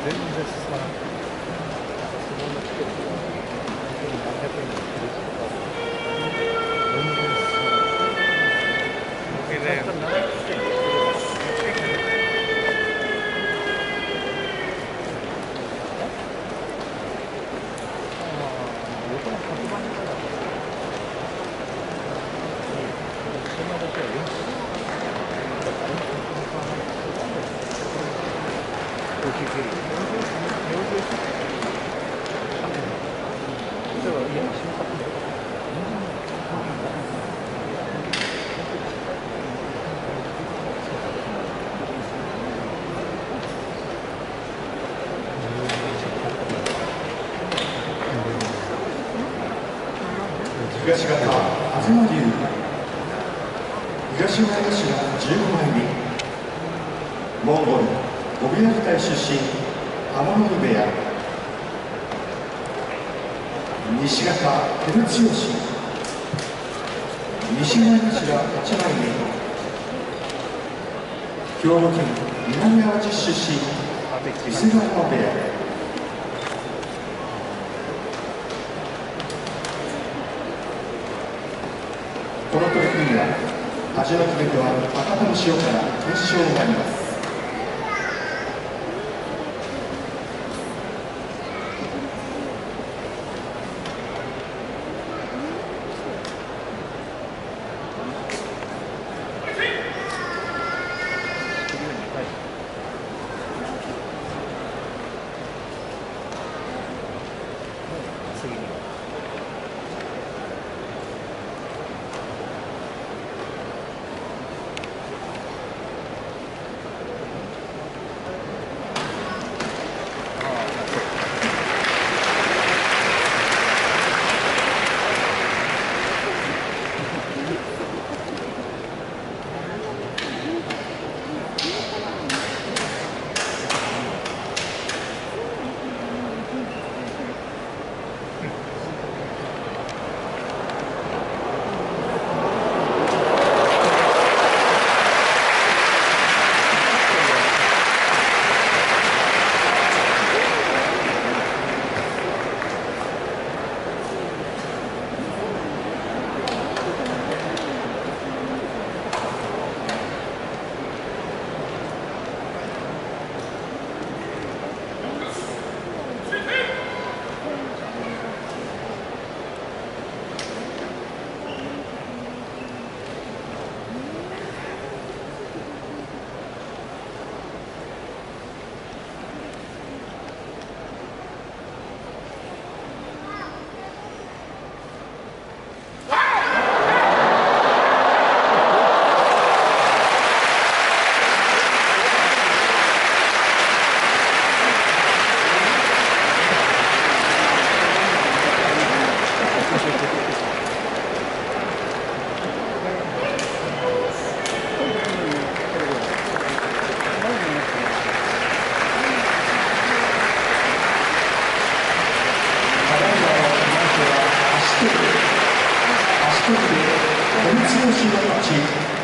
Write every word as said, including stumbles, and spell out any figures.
然進まない。相撲のチケットが本当に何百円で売ってるとか、全然進まない。最初からななひゃくえんで売ってれば、横の角張りからそんなだけはよんじゅうコーヒーフェリーだから家の新作もよかった。 東方東龍、東前頭じゅうごまいめ、モンゴルゴビアフ隊出身浜森部屋、西方照強、西前頭はちまいめ、兵庫県南淡路出身伊勢ヶ濱部屋。この取組は味の決め手は博多の塩から決勝になります。 次に足取りで照強の勝ち。